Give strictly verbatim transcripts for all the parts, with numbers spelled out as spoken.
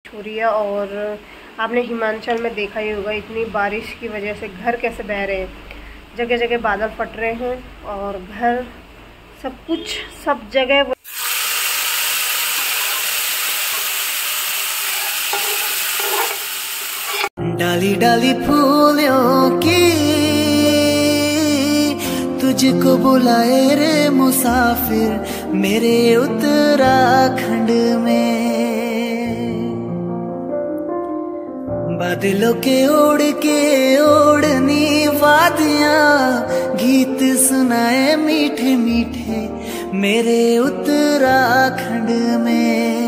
हो रही है और आपने हिमाचल में देखा ही होगा, इतनी बारिश की वजह से घर कैसे बह रहे हैं, जगह जगह बादल फट रहे हैं और घर सब कुछ सब जगह। डाली डाली फूलों की तुझको बुलाए रे मुसाफिर मेरे उत्तराखंड में। बादलों के ओढ़ के ओढ़नी वादियां गीत सुनाए मीठे मीठे मेरे उत्तराखंड में।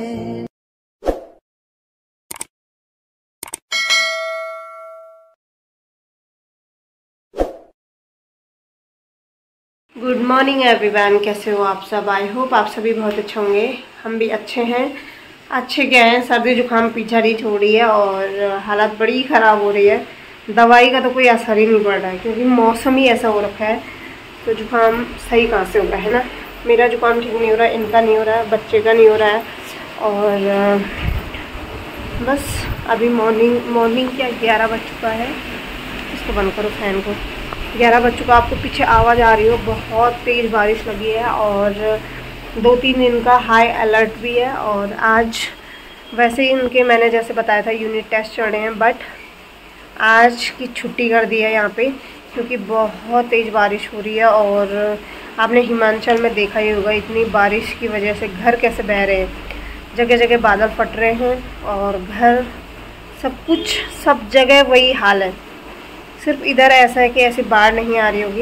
गुड मॉर्निंग एवरीवन, कैसे हो आप सब? आई होप आप सभी बहुत अच्छे होंगे। हम भी अच्छे हैं। अच्छे क्या हैं, सर्दी जुकाम पीछा नहीं छोड़ रही है और हालत बड़ी ख़राब हो रही है। दवाई का तो कोई असर ही नहीं पड़ रहा है क्योंकि मौसम ही ऐसा हो रखा है, तो जुकाम सही कहाँ से हो रहा है ना। मेरा जुकाम ठीक नहीं हो रहा है, इनका नहीं हो रहा है, बच्चे का नहीं हो रहा है। और बस अभी मॉर्निंग मॉर्निंग क्या ग्यारह बज चुका है। इसको बंद करो फैन को। ग्यारह बज चुका, आपको पीछे आवाज़ आ रही हो, बहुत तेज़ बारिश लगी है और दो तीन दिन का हाई अलर्ट भी है। और आज वैसे ही इनके मैंने जैसे बताया था यूनिट टेस्ट चल रहे हैं, बट आज की छुट्टी कर दी है यहाँ पे क्योंकि बहुत तेज़ बारिश हो रही है। और आपने हिमाचल में देखा ही होगा, इतनी बारिश की वजह से घर कैसे बह रहे हैं, जगह जगह बादल फट रहे हैं और घर सब कुछ सब जगह वही हाल है। सिर्फ इधर ऐसा है कि ऐसी बाढ़ नहीं आ रही होगी,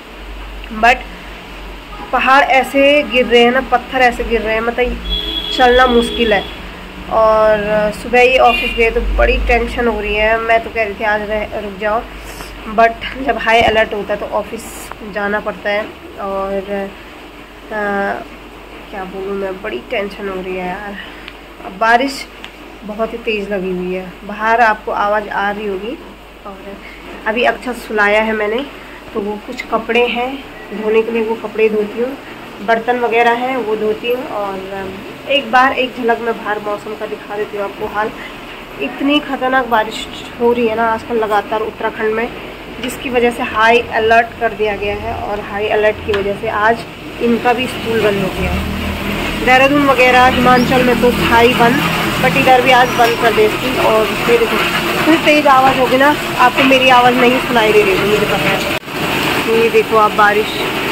बट पहाड़ ऐसे गिर रहे हैं ना, पत्थर ऐसे गिर रहे हैं, मतलब चलना मुश्किल है। और सुबह ही ऑफिस गए तो बड़ी टेंशन हो रही है। मैं तो कह रही थी आज रह रुक जाओ, बट जब हाई अलर्ट होता है तो ऑफिस जाना पड़ता है। और आ, क्या बोलूँ मैं, बड़ी टेंशन हो रही है यार। अब बारिश बहुत ही तेज़ लगी हुई है, बाहर आपको आवाज़ आ रही होगी। और अभी अच्छा सुलाया है मैंने, तो वो कुछ कपड़े हैं धोने के लिए, वो कपड़े धोती हूँ, बर्तन वगैरह हैं वो धोती हूँ। और एक बार एक झलक में बाहर मौसम का दिखा देती हूँ आपको हाल। इतनी ख़तरनाक बारिश हो रही है ना आजकल लगातार उत्तराखंड में, जिसकी वजह से हाई अलर्ट कर दिया गया है। और हाई अलर्ट की वजह से आज इनका भी स्कूल बंद हो गया है। देहरादून वगैरह हिमाचल में तो था ही बंद, बट इधर भी आज बंद कर देती। और फिर फिर तेज़ आवाज़ होगी ना, आपको मेरी आवाज़ नहीं सुनाई दे रही है, मुझे पता है। ये देखो आप, बारिश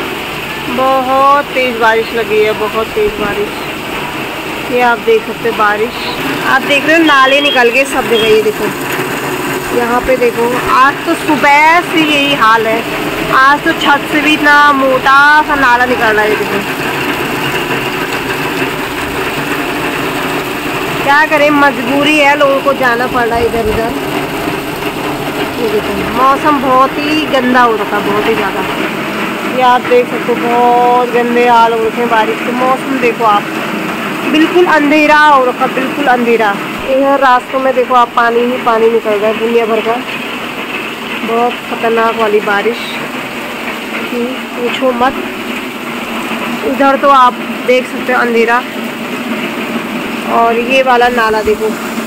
बहुत तेज़ बारिश लगी है, बहुत तेज़ बारिश। ये आप देख सकते हो बारिश, आप देख रहे हो नाले निकल गए सब जगह। ये देखो यहाँ पे देखो, आज तो सुबह से यही हाल है। आज तो छत से भी इतना मोटा सा नाला निकल रहा है। देखो क्या करें, मजबूरी है, लोगों को जाना पड़ रहा है इधर उधर। ये देखो मौसम बहुत ही गंदा हो रखा, बहुत ही ज़्यादा। ये आप देख सकते हो, बहुत गंदे हाल हो रखे हैं बारिश के। मौसम देखो आप, बिल्कुल अंधेरा हो रखा, बिल्कुल अंधेरा। यह रास्तों में देखो आप, पानी ही पानी निकल रहा है दुनिया भर का। बहुत खतरनाक वाली बारिश, पूछो मत। इधर तो आप देख सकते हो अंधेरा, और ये वाला नाला देखो।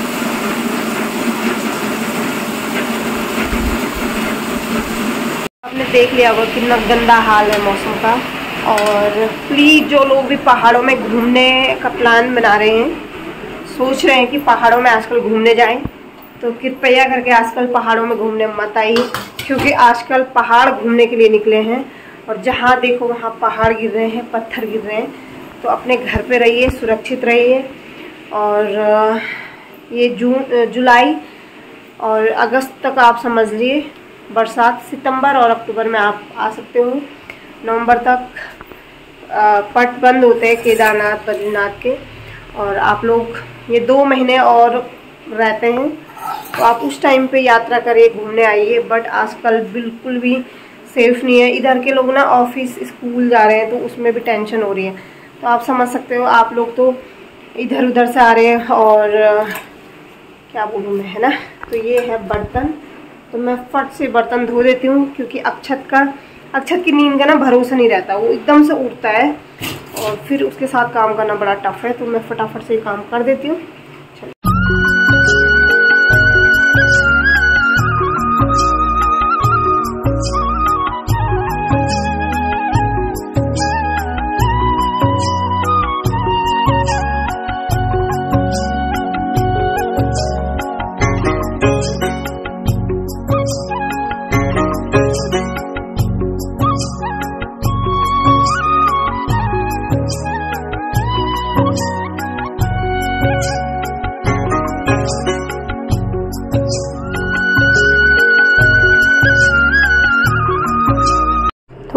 आपने देख लिया होगा कितना गंदा हाल है मौसम का। और प्लीज़ जो लोग भी पहाड़ों में घूमने का प्लान बना रहे हैं, सोच रहे हैं कि पहाड़ों में आजकल घूमने जाएं, तो कृपया करके आजकल पहाड़ों में घूमने मत आइए, क्योंकि आजकल पहाड़ घूमने के लिए निकले हैं और जहाँ देखो वहाँ पहाड़ गिर रहे हैं, पत्थर गिर रहे हैं। तो अपने घर पे रहिए, सुरक्षित रहिए। और ये जून जुलाई और अगस्त तक आप समझ लिए बरसात, सितंबर और अक्टूबर में आप आ सकते हो। नवंबर तक पट बंद होते हैं केदारनाथ बद्रीनाथ के, और आप लोग ये दो महीने और रहते हैं, तो आप उस टाइम पे यात्रा करिए, घूमने आइए। बट आजकल बिल्कुल भी सेफ़ नहीं है। इधर के लोग ना ऑफिस स्कूल जा रहे हैं, तो उसमें भी टेंशन हो रही है। तो आप समझ सकते हो, आप लोग तो इधर उधर से आ रहे हैं। और क्या बोलूँ मैं, है ना। तो ये है बर्तन, तो मैं फट से बर्तन धो देती हूँ, क्योंकि अक्षत का अक्षत की नींद का ना भरोसा नहीं रहता, वो एकदम से उठता है और फिर उसके साथ काम करना बड़ा टफ है। तो मैं फटाफट से काम कर देती हूँ। चलो।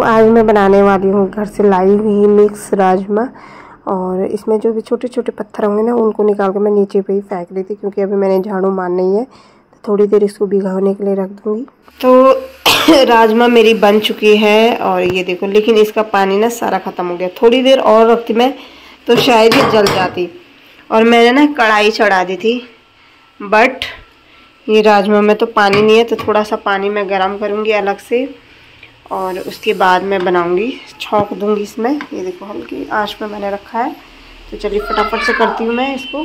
आज मैं बनाने वाली हूँ घर से लाई हुई मिक्स राजमा, और इसमें जो भी छोटे छोटे पत्थर होंगे ना उनको निकाल के मैं नीचे पे ही फेंक रही थी, क्योंकि अभी मैंने झाड़ू मार नहीं है, तो थोड़ी देर इसको भिगाने के लिए रख दूँगी। तो राजमा मेरी बन चुकी है और ये देखो, लेकिन इसका पानी ना सारा ख़त्म हो गया। थोड़ी देर और रखती मैं तो शायद ये जल जाती, और मैंने ना कढ़ाई चढ़ा दी थी, बट ये राजमा में तो पानी नहीं है, तो थोड़ा सा पानी मैं गरम करूँगी अलग से, और उसके बाद मैं बनाऊँगी, छौंक दूँगी इसमें। ये देखो हल्की आंच पे मैंने रखा है, तो चलिए फटाफट से करती हूँ मैं इसको।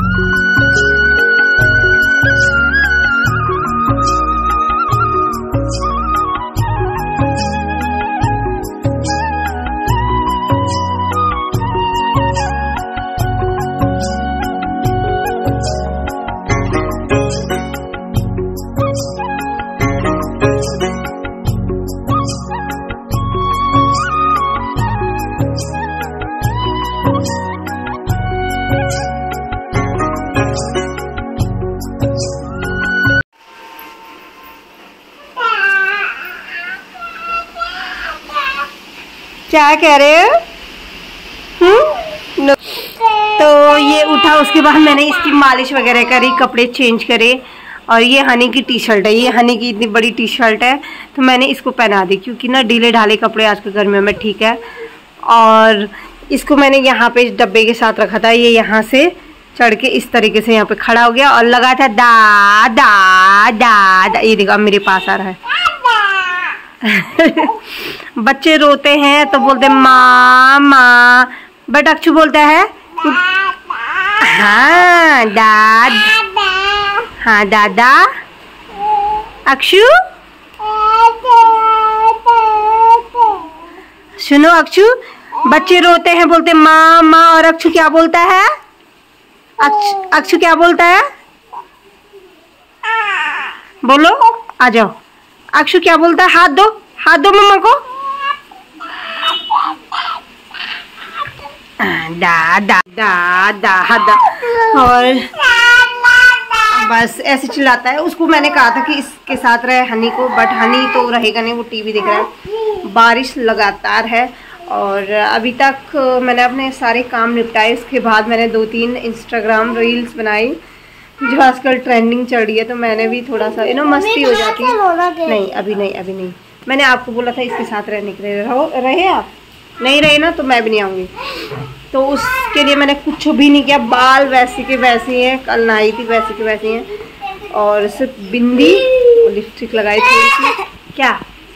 क्या कह रहे हो? हम्म, तो ये उठा, उसके बाद मैंने इसकी मालिश वगैरह करी, कपड़े चेंज करे, और ये हनी की टी शर्ट है, ये हनी की इतनी बड़ी टी शर्ट है, तो मैंने इसको पहना दी, क्योंकि ना ढीले ढाले कपड़े आजकल गर्मियों में ठीक है। और इसको मैंने यहाँ पे इस डब्बे के साथ रखा था, ये यहाँ से चढ़ के इस तरीके से यहाँ पे खड़ा हो गया और लगा था दा दा दा दा। ये देखो अब मेरे पास आ रहा है। बच्चे रोते हैं तो बोलते माँ माँ, बट अक्षु बोलता है हाँ दाद, हाँ दादा। अक्षु सुनो, अक्षु बच्चे रोते हैं बोलते माँ माँ, और अक्षु क्या बोलता है? अक्षु अक्षु क्या बोलता है? बोलो, आ जाओ। अक्षु क्या बोलता है? हाथ दो, हाथ दो मम्मा को। दा दा दा दा दा, और बस ऐसे चिल्लाता है। उसको मैंने कहा था कि इसके साथ रहे हनी को, बट हनी तो रहेगा नहीं, वो टीवी देख रहा है। बारिश लगातार है, और अभी तक मैंने अपने सारे काम निपटाए। उसके बाद मैंने दो तीन इंस्टाग्राम रील्स बनाई जो आजकल ट्रेंडिंग चल रही है, तो मैंने भी थोड़ा सा यू नो मस्ती हो जाती है। नहीं अभी नहीं, अभी नहीं। मैंने आपको बोला था इसके साथ रहने के लिए, रहो रहे आप, नहीं रहे ना तो मैं भी नहीं आऊँगी। तो उसके लिए मैंने कुछ भी नहीं किया, बाल वैसे के वैसे हैं, कल नहाई थी वैसे के वैसे हैं, और सिर्फ बिंदी और लिपस्टिक लगाई थोड़ी सी। क्या?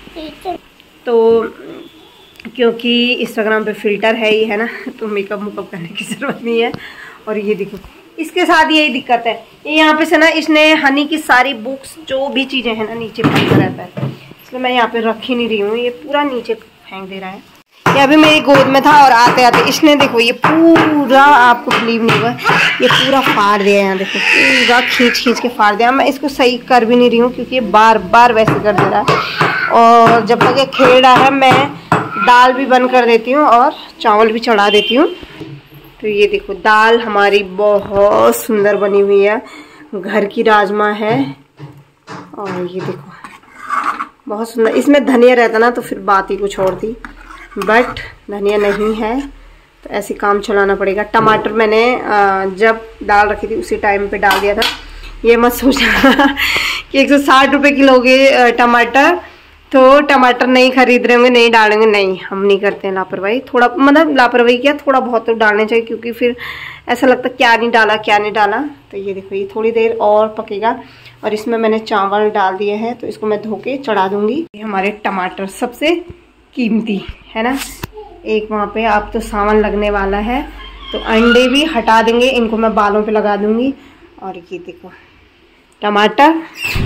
तो क्योंकि इंस्टाग्राम पे फिल्टर है ही है ना, तो मेकअप मुकअप करने की ज़रूरत नहीं है। और ये देखो इसके साथ यही दिक्कत है, ये यहाँ पे से ना इसने हनी की सारी बुक्स जो भी चीज़ें हैं ना नीचे फेंकता रहता है, इसलिए मैं यहाँ पे रख ही नहीं रही हूँ, ये पूरा नीचे फेंक दे रहा है। ये अभी मेरी गोद में था और आते आते इसने देखो ये पूरा, आपको बिलीव नहीं होगा, ये पूरा फाड़ दिया है। यहाँ देखो पूरा खींच खींच के फाड़ दिया। मैं इसको सही कर भी नहीं रही हूँ, क्योंकि ये बार बार वैसे कर दे रहा है, और जब तक ये खेल रहा है मैं दाल भी बंद कर देती हूँ और चावल भी चढ़ा देती हूँ। तो ये देखो दाल हमारी बहुत सुंदर बनी हुई है, घर की राजमा है, और ये देखो बहुत सुंदर। इसमें धनिया रहता ना तो फिर बात ही कुछ और थी, बट धनिया नहीं है, तो ऐसे काम चलाना पड़ेगा। टमाटर मैंने जब दाल रखी थी उसी टाइम पे डाल दिया था। ये मत सोचना कि एक सौ साठ रुपये किलो के टमाटर, तो टमाटर नहीं खरीद रहे होंगे, नहीं डालेंगे, नहीं हम नहीं करते हैं लापरवाही। थोड़ा मतलब लापरवाही क्या, थोड़ा बहुत तो डालने चाहिए, क्योंकि फिर ऐसा लगता क्या नहीं डाला क्या नहीं डाला। तो ये देखो ये थोड़ी देर और पकेगा, और इसमें मैंने चावल डाल दिए हैं, तो इसको मैं धो के चढ़ा दूँगी। ये हमारे टमाटर सबसे कीमती है ना, एक वहाँ पे आप तो सावन लगने वाला है, तो अंडे भी हटा देंगे, इनको मैं बालों पे लगा दूँगी। और ये देखो टमाटर,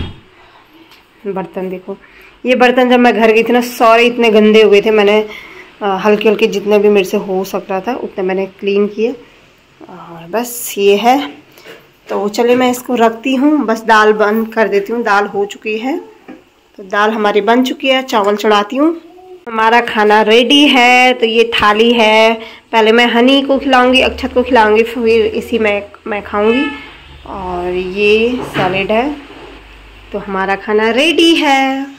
बर्तन देखो, ये बर्तन जब मैं घर गई थी ना सारे इतने गंदे हो गए थे, मैंने हल्के हल्के जितने भी मेरे से हो सक रहा था उतने मैंने क्लीन किए, और बस ये है। तो चलिए मैं इसको रखती हूँ, बस दाल बंद कर देती हूँ। दाल हो चुकी है, तो दाल हमारी बन चुकी है, चावल चढ़ाती हूँ। हमारा खाना रेडी है, तो ये थाली है, पहले मैं हनी को खिलाऊंगी, अक्षत को खिलाऊंगी, फिर इसी में मैं खाऊंगी, और ये सैलेड है। तो हमारा खाना रेडी है।